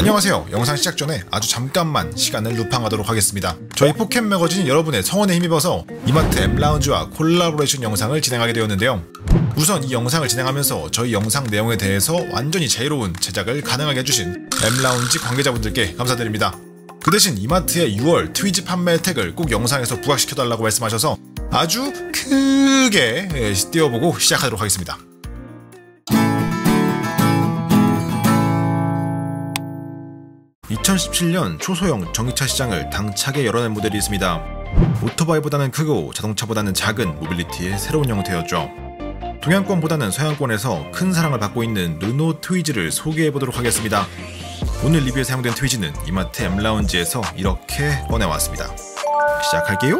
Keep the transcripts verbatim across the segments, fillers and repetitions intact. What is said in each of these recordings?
안녕하세요. 영상 시작 전에 아주 잠깐만 시간을 루팡하도록 하겠습니다. 저희 포켓 매거진이 여러분의 성원에 힘입어서 이마트 엠라운지와 콜라보레이션 영상을 진행하게 되었는데요. 우선 이 영상을 진행하면서 저희 영상 내용에 대해서 완전히 자유로운 제작을 가능하게 해주신 엠라운지 관계자분들께 감사드립니다. 그 대신 이마트의 유월 트위지 판매 혜택을 꼭 영상에서 부각시켜달라고 말씀하셔서 아주 크게 띄워보고 시작하도록 하겠습니다. 이천십칠 년 초소형 전기차 시장을 당차게 열어낸 모델이 있습니다. 오토바이보다는 크고 자동차보다는 작은 모빌리티의 새로운 형태였죠. 동양권보다는 서양권에서 큰 사랑을 받고 있는 르노 트위지를 소개해보도록 하겠습니다. 오늘 리뷰에 사용된 트위지는 이마트 엠라운지에서 이렇게 꺼내왔습니다. 시작할게요.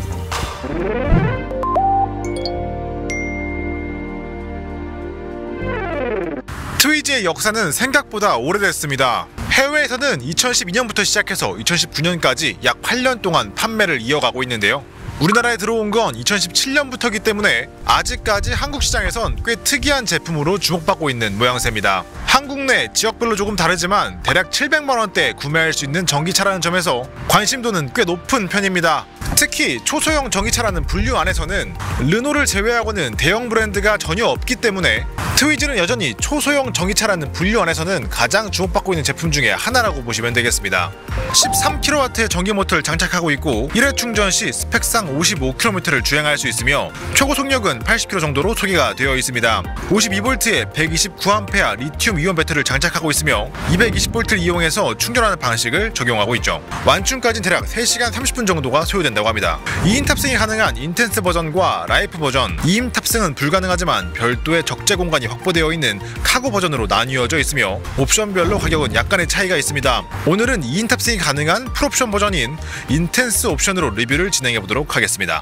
트위지의 역사는 생각보다 오래됐습니다. 해외에서는 이천십이 년부터 시작해서 이천십구 년까지 약 팔 년 동안 판매를 이어가고 있는데요. 우리나라에 들어온 건 이천십칠 년부터이기 때문에 아직까지 한국 시장에선 꽤 특이한 제품으로 주목받고 있는 모양새입니다. 한국 내 지역별로 조금 다르지만 대략 칠백만 원대에 구매할 수 있는 전기차라는 점에서 관심도는 꽤 높은 편입니다. 특히 초소형 전기차라는 분류 안에서는 르노를 제외하고는 대형 브랜드가 전혀 없기 때문에 트위지는 여전히 초소형 전기차라는 분류 안에서는 가장 주목받고 있는 제품 중에 하나라고 보시면 되겠습니다. 십삼 킬로와트의 전기 모터를 장착하고 있고 일 회 충전 시 스펙상 오십오 킬로미터를 주행할 수 있으며 최고 속력은 팔십 킬로미터 정도로 소개가 되어 있습니다. 오십이 볼트의 백이십구 암페어 리튬 이온 배터리를 장착하고 있으며 이백이십 볼트를 이용해서 충전하는 방식을 적용하고 있죠. 완충까지는 대략 세 시간 삼십 분 정도가 소요된다고 합니다. 이 인 탑승이 가능한 인텐스 버전과 라이프 버전, 이 인 탑승은 불가능하지만 별도의 적재 공간이 확보되어 있는 카고 버전으로 나뉘어져 있으며 옵션별로 가격은 약간의 차이가 있습니다. 오늘은 이 인 탑승이 가능한 풀옵션 버전인 인텐스 옵션으로 리뷰를 진행해 보도록 하겠습니다.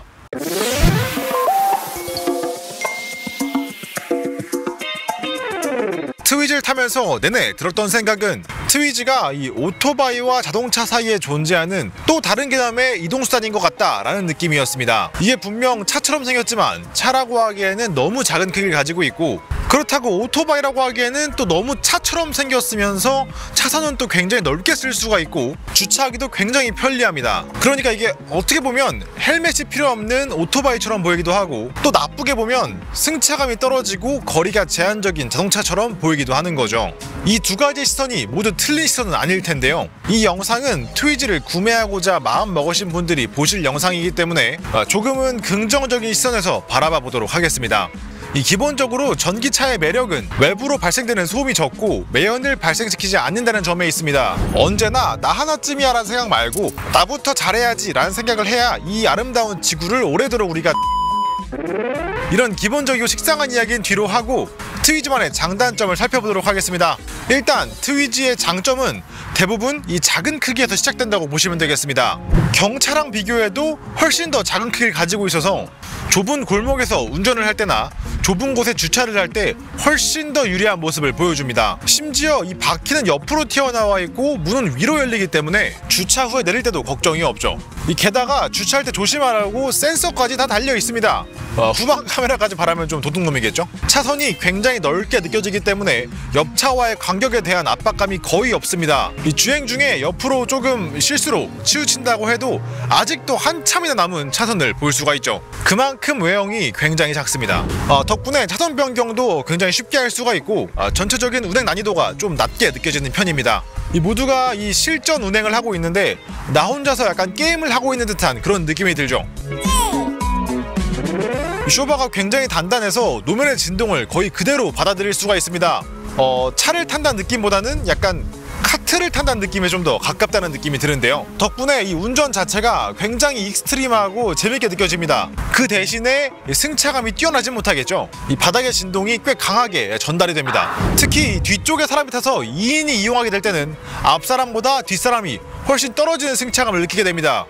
트위지를 타면서 내내 들었던 생각은 트위지가 이 오토바이와 자동차 사이에 존재하는 또 다른 개념의 이동수단인 것 같다라는 느낌이었습니다. 이게 분명 차처럼 생겼지만 차라고 하기에는 너무 작은 크기를 가지고 있고 그렇다고 오토바이라고 하기에는 또 너무 차처럼 생겼으면서 차선은 또 굉장히 넓게 쓸 수가 있고 주차하기도 굉장히 편리합니다. 그러니까 이게 어떻게 보면 헬멧이 필요 없는 오토바이처럼 보이기도 하고 또 나쁘게 보면 승차감이 떨어지고 거리가 제한적인 자동차처럼 보이기도 하는 거죠. 이 두 가지 시선이 모두 틀린 시선은 아닐 텐데요. 이 영상은 트위지를 구매하고자 마음 먹으신 분들이 보실 영상이기 때문에 조금은 긍정적인 시선에서 바라봐 보도록 하겠습니다. 이 기본적으로 전기차의 매력은 외부로 발생되는 소음이 적고 매연을 발생시키지 않는다는 점에 있습니다. 언제나 나 하나쯤이야 라는 생각 말고 나부터 잘해야지 라는 생각을 해야 이 아름다운 지구를 오래도록 우리가 이런 기본적이고 식상한 이야기는 뒤로 하고 트위지만의 장단점을 살펴보도록 하겠습니다. 일단 트위지의 장점은 대부분 이 작은 크기에서 시작된다고 보시면 되겠습니다. 경차랑 비교해도 훨씬 더 작은 크기를 가지고 있어서 좁은 골목에서 운전을 할 때나 좁은 곳에 주차를 할 때 훨씬 더 유리한 모습을 보여줍니다. 심지어 이 바퀴는 옆으로 튀어나와 있고 문은 위로 열리기 때문에 주차 후에 내릴 때도 걱정이 없죠. 이 게다가 주차할 때 조심하라고 센서까지 다 달려 있습니다. 어, 후방 카메라까지 바라면 좀 도둑놈이겠죠? 차선이 굉장히 넓게 느껴지기 때문에 옆차와의 간격에 대한 압박감이 거의 없습니다. 이 주행 중에 옆으로 조금 실수로 치우친다고 해도 아직도 한참이나 남은 차선을 볼 수가 있죠. 그만큼 외형이 굉장히 작습니다. 어, 덕분에 차선 변경도 굉장히 쉽게 할 수가 있고 어, 전체적인 운행 난이도가 좀 낮게 느껴지는 편입니다. 이 모두가 이 실전 운행을 하고 있는데 나 혼자서 약간 게임을 하고 있는 듯한 그런 느낌이 들죠. 쇼바가 굉장히 단단해서 노면의 진동을 거의 그대로 받아들일 수가 있습니다. 어, 차를 탄다는 느낌보다는 약간 카트를 탄다는 느낌에 좀 더 가깝다는 느낌이 드는데요. 덕분에 이 운전 자체가 굉장히 익스트림하고 재밌게 느껴집니다. 그 대신에 승차감이 뛰어나지 못하겠죠. 이 바닥의 진동이 꽤 강하게 전달이 됩니다. 특히 뒤쪽에 사람이 타서 이 인이 이용하게 될 때는 앞사람보다 뒷사람이 훨씬 떨어지는 승차감을 느끼게 됩니다.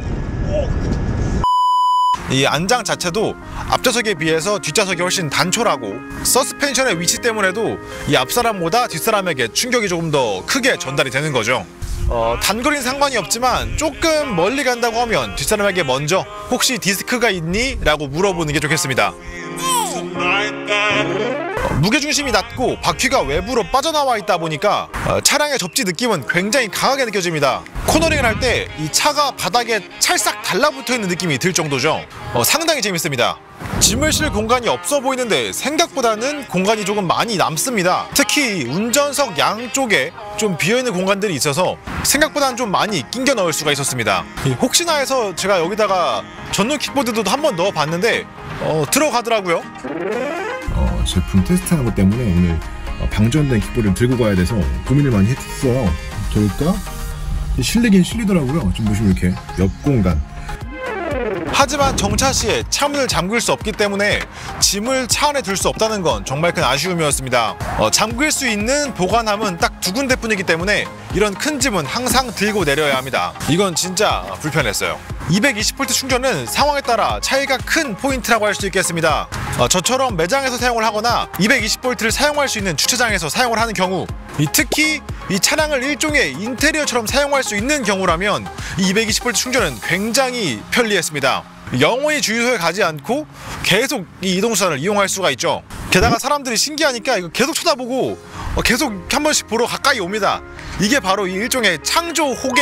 이 안장 자체도 앞좌석에 비해서 뒷좌석이 훨씬 단촐하고 서스펜션의 위치 때문에도 이 앞사람보다 뒷사람에게 충격이 조금 더 크게 전달이 되는 거죠. 어, 단거리는 상관이 없지만 조금 멀리 간다고 하면 뒷사람에게 먼저 혹시 디스크가 있니? 라고 물어보는 게 좋겠습니다. 어, 무게중심이 낮고 바퀴가 외부로 빠져나와 있다 보니까 어, 차량의 접지 느낌은 굉장히 강하게 느껴집니다. 코너링을 할 때 이 차가 바닥에 찰싹 달라붙어 있는 느낌이 들 정도죠. 어, 상당히 재밌습니다. 짐을 실 공간이 없어 보이는데 생각보다는 공간이 조금 많이 남습니다. 특히 운전석 양쪽에 좀 비어있는 공간들이 있어서 생각보다는 좀 많이 끼겨 넣을 수가 있었습니다. 혹시나 해서 제가 여기다가 전동 킥보드도 한번 넣어봤는데 어, 들어가더라고요. 어, 제품 테스트하는 것 때문에 오늘 방전된 킥보드를 들고 가야 돼서 고민을 많이 했어요. 될까? 실리긴 실리더라고요. 지금 보시면 이렇게 옆 공간. 하지만 정차 시에 차문을 잠글 수 없기 때문에 짐을 차 안에 둘 수 없다는 건 정말 큰 아쉬움이었습니다. 어, 잠글 수 있는 보관함은 딱 두 군데뿐이기 때문에 이런 큰 짐은 항상 들고 내려야 합니다. 이건 진짜 불편했어요. 이백이십 볼트 충전은 상황에 따라 차이가 큰 포인트라고 할 수 있겠습니다. 어, 저처럼 매장에서 사용을 하거나 이백이십 볼트를 사용할 수 있는 주차장에서 사용을 하는 경우, 이 특히 이 차량을 일종의 인테리어처럼 사용할 수 있는 경우라면 이 이백이십 볼트 충전은 굉장히 편리했습니다. 영원히 주유소에 가지 않고 계속 이 이동수단을 이용할 수가 있죠. 게다가 사람들이 신기하니까 이거 계속 쳐다보고 어, 계속 한 번씩 보러 가까이 옵니다. 이게 바로 이 일종의 창조 호객.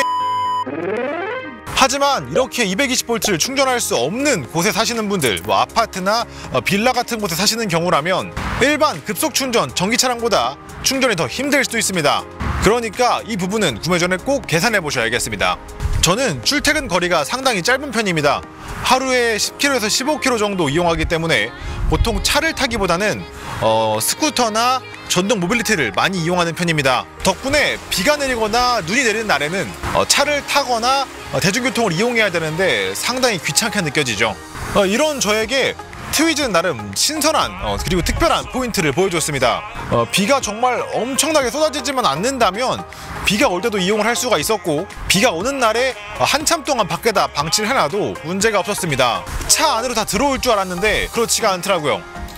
하지만 이렇게 이백이십 볼트를 충전할 수 없는 곳에 사시는 분들, 뭐 아파트나 어, 빌라 같은 곳에 사시는 경우라면 일반 급속 충전 전기 차량보다 충전이 더 힘들 수도 있습니다. 그러니까 이 부분은 구매 전에 꼭 계산해 보셔야겠습니다. 저는 출퇴근 거리가 상당히 짧은 편입니다. 하루에 십 킬로미터에서 십오 킬로미터 정도 이용하기 때문에 보통 차를 타기보다는 어, 스쿠터나 전동 모빌리티를 많이 이용하는 편입니다. 덕분에 비가 내리거나 눈이 내리는 날에는 어, 차를 타거나 어, 대중교통을 이용해야 되는데 상당히 귀찮게 느껴지죠. 어, 이런 저에게 트위즈는 나름 신선한 어, 그리고 특별한 포인트를 보여줬습니다. 어, 비가 정말 엄청나게 쏟아지지만 않는다면 비가 올 때도 이용을 할 수가 있었고, 비가 오는 날에 어, 한참 동안 밖에다 방치를 해놔도 문제가 없었습니다. 차 안으로 다 들어올 줄 알았는데 그렇지가 않더라고요.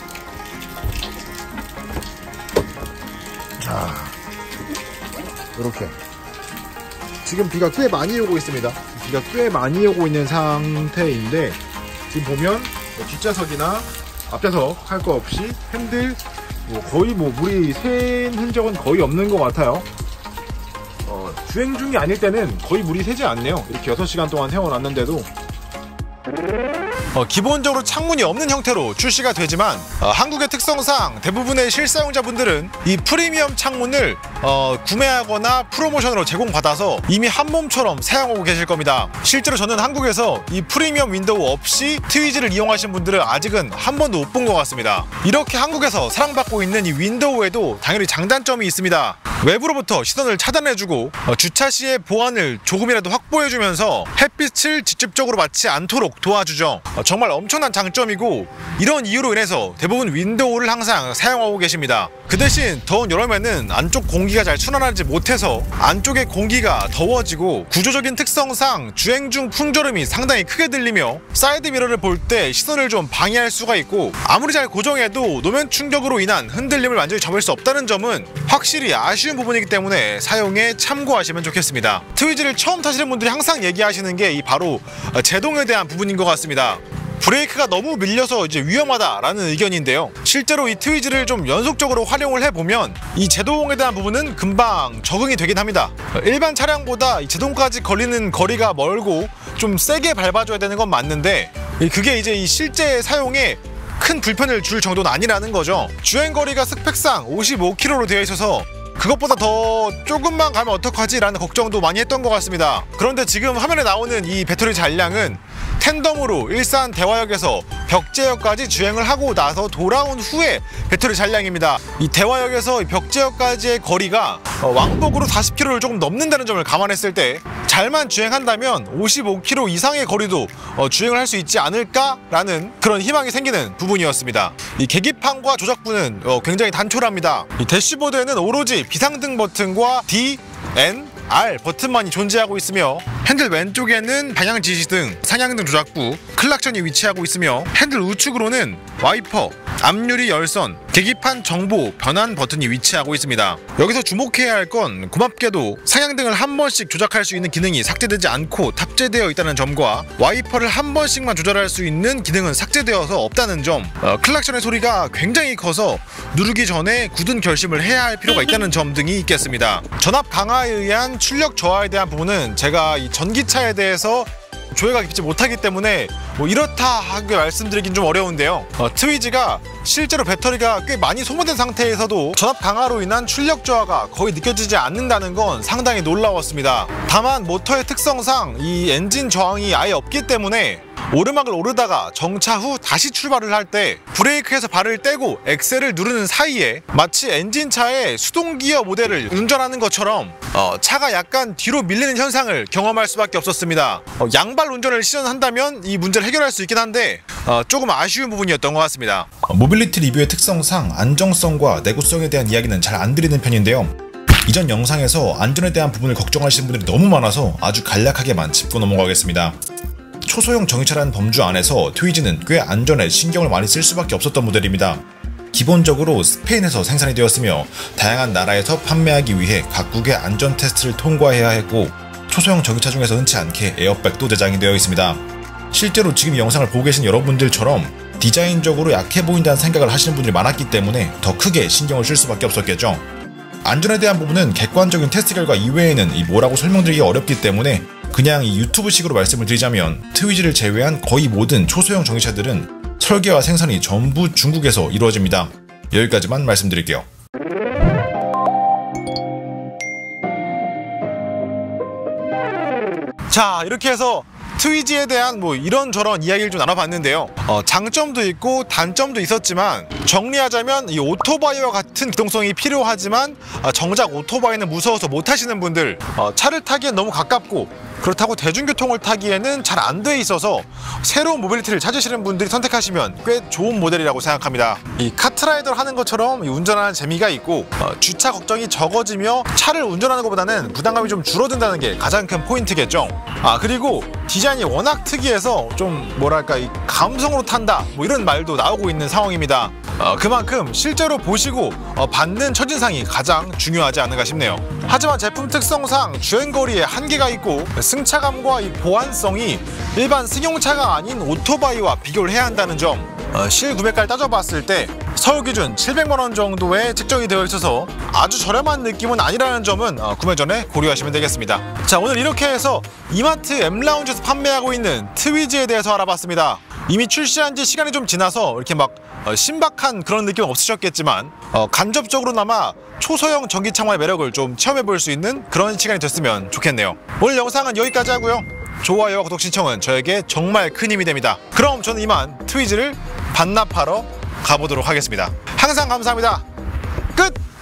자, 이렇게 지금 비가 꽤 많이 오고 있습니다. 비가 꽤 많이 오고 있는 상태인데 지금 보면 뭐 뒷좌석이나 앞좌석 할 거 없이 핸들 뭐 거의 뭐 물이 샌 흔적은 거의 없는 것 같아요. 어, 주행 중이 아닐 때는 거의 물이 새지 않네요. 이렇게 여섯 시간 동안 세워놨는데도. 어, 기본적으로 창문이 없는 형태로 출시가 되지만 어, 한국의 특성상 대부분의 실사용자분들은 이 프리미엄 창문을 어, 구매하거나 프로모션으로 제공받아서 이미 한 몸처럼 사용하고 계실 겁니다. 실제로 저는 한국에서 이 프리미엄 윈도우 없이 트위즈를 이용하신 분들은 아직은 한 번도 못 본 것 같습니다. 이렇게 한국에서 사랑받고 있는 이 윈도우에도 당연히 장단점이 있습니다. 외부로부터 시선을 차단해주고 어, 주차 시의 보안을 조금이라도 확보해주면서 햇빛을 직접적으로 맞지 않도록 도와주죠. 어, 정말 엄청난 장점이고, 이런 이유로 인해서 대부분 윈도우를 항상 사용하고 계십니다. 그 대신 더운 여름에는 안쪽 공기가 잘 순환하지 못해서 안쪽의 공기가 더워지고, 구조적인 특성상 주행 중 풍절음이 상당히 크게 들리며 사이드 미러를 볼 때 시선을 좀 방해할 수가 있고, 아무리 잘 고정해도 노면 충격으로 인한 흔들림을 완전히 접을 수 없다는 점은 확실히 아쉬운 부분이기 때문에 사용에 참고하시면 좋겠습니다. 트위즈를 처음 타시는 분들이 항상 얘기하시는 게 이 바로 제동에 대한 부분인 것 같습니다. 브레이크가 너무 밀려서 이제 위험하다라는 의견인데요. 실제로 이 트위즈를 좀 연속적으로 활용을 해보면 이 제동에 대한 부분은 금방 적응이 되긴 합니다. 일반 차량보다 이 제동까지 걸리는 거리가 멀고 좀 세게 밟아줘야 되는 건 맞는데, 그게 이제 이 실제 사용에 큰 불편을 줄 정도는 아니라는 거죠. 주행거리가 스펙상 오십오 킬로미터로 되어 있어서 그것보다 더 조금만 가면 어떡하지? 라는 걱정도 많이 했던 것 같습니다. 그런데 지금 화면에 나오는 이 배터리 잔량은 텐덤으로 일산 대화역에서 벽제역까지 주행을 하고 나서 돌아온 후에 배터리 잔량입니다. 이 대화역에서 벽제역까지의 거리가 왕복으로 사십 킬로미터를 조금 넘는다는 점을 감안했을 때 잘만 주행한다면 오십오 킬로미터 이상의 거리도 주행을 할 수 있지 않을까라는 그런 희망이 생기는 부분이었습니다. 이 계기판과 조작부는 굉장히 단촐합니다. 이 대시보드에는 오로지 비상등 버튼과 D, N, R 버튼만이 존재하고 있으며 핸들 왼쪽에는 방향 지시등, 상향등 조작부, 클락션이 위치하고 있으며 핸들 우측으로는 와이퍼, 앞유리 열선, 계기판 정보 변환 버튼이 위치하고 있습니다. 여기서 주목해야 할 건 고맙게도 상향등을 한 번씩 조작할 수 있는 기능이 삭제되지 않고 탑재되어 있다는 점과 와이퍼를 한 번씩만 조절할 수 있는 기능은 삭제되어서 없다는 점, 어, 클락션의 소리가 굉장히 커서 누르기 전에 굳은 결심을 해야 할 필요가 있다는 점 등이 있겠습니다. 전압 강화에 의한 출력 저하에 대한 부분은 제가 이 전기차에 대해서 조회가 깊지 못하기 때문에 뭐 이렇다 하게 말씀드리긴 좀 어려운데요. 어, 트위지가 실제로 배터리가 꽤 많이 소모된 상태에서도 전압 강화로 인한 출력 저하가 거의 느껴지지 않는다는 건 상당히 놀라웠습니다. 다만 모터의 특성상 이 엔진 저항이 아예 없기 때문에 오르막을 오르다가 정차 후 다시 출발을 할 때 브레이크에서 발을 떼고 엑셀을 누르는 사이에 마치 엔진차의 수동기어 모델을 운전하는 것처럼 어, 차가 약간 뒤로 밀리는 현상을 경험할 수밖에 없었습니다. 어, 양발 운전을 시전한다면 이 문제를 해결할 수 있긴 한데 어, 조금 아쉬운 부분이었던 것 같습니다. 어, 모빌리티 리뷰의 특성상 안정성과 내구성에 대한 이야기는 잘 안 드리는 편인데요. 이전 영상에서 안전에 대한 부분을 걱정하시는 분들이 너무 많아서 아주 간략하게만 짚고 넘어가겠습니다. 초소형 전기차라는 범주 안에서 트위지는 꽤 안전에 신경을 많이 쓸 수밖에 없었던 모델입니다. 기본적으로 스페인에서 생산이 되었으며 다양한 나라에서 판매하기 위해 각국의 안전 테스트를 통과해야 했고 초소형 전기차 중에서 흔치 않게 에어백도 제장이 되어 있습니다. 실제로 지금 이 영상을 보고 계신 여러분들처럼 디자인적으로 약해 보인다는 생각을 하시는 분들이 많았기 때문에 더 크게 신경을 쓸 수밖에 없었겠죠. 안전에 대한 부분은 객관적인 테스트 결과 이외에는 이 뭐라고 설명드리기 어렵기 때문에 그냥 이 유튜브식으로 말씀을 드리자면 트위지를 제외한 거의 모든 초소형 전기차들은 설계와 생산이 전부 중국에서 이루어집니다. 여기까지만 말씀드릴게요. 자, 이렇게 해서 트위지에 대한 뭐 이런저런 이야기를 좀 나눠봤는데요. 어, 장점도 있고 단점도 있었지만 정리하자면 이 오토바이와 같은 기동성이 필요하지만 어, 정작 오토바이는 무서워서 못 타시는 분들, 어, 차를 타기엔 너무 가깝고 그렇다고 대중교통을 타기에는 잘 안 돼 있어서 새로운 모빌리티를 찾으시는 분들이 선택하시면 꽤 좋은 모델이라고 생각합니다. 이 카트라이더를 하는 것처럼 이 운전하는 재미가 있고 어, 주차 걱정이 적어지며 차를 운전하는 것보다는 부담감이 좀 줄어든다는 게 가장 큰 포인트겠죠. 아, 그리고 디자인이 워낙 특이해서 좀 뭐랄까 이 감성으로 탄다 뭐 이런 말도 나오고 있는 상황입니다. 어, 그만큼 실제로 보시고 어, 받는 첫인상이 가장 중요하지 않은가 싶네요. 하지만 제품 특성상 주행거리에 한계가 있고 승차감과 이 보안성이 일반 승용차가 아닌 오토바이와 비교를 해야 한다는 점, 어, 실구매가를 따져봤을 때 서울 기준 칠백만 원 정도에 책정이 되어 있어서 아주 저렴한 느낌은 아니라는 점은 어, 구매 전에 고려하시면 되겠습니다. 자, 오늘 이렇게 해서 이마트 M라운지에서 판매하고 있는 트위지에 대해서 알아봤습니다. 이미 출시한 지 시간이 좀 지나서 이렇게 막 어, 신박한 그런 느낌은 없으셨겠지만 어, 간접적으로나마 초소형 전기차만의 매력을 좀 체험해볼 수 있는 그런 시간이 됐으면 좋겠네요. 오늘 영상은 여기까지 하고요. 좋아요와 구독 신청은 저에게 정말 큰 힘이 됩니다. 그럼 저는 이만 트위지를 반납하러 가보도록 하겠습니다. 항상 감사합니다. 끝!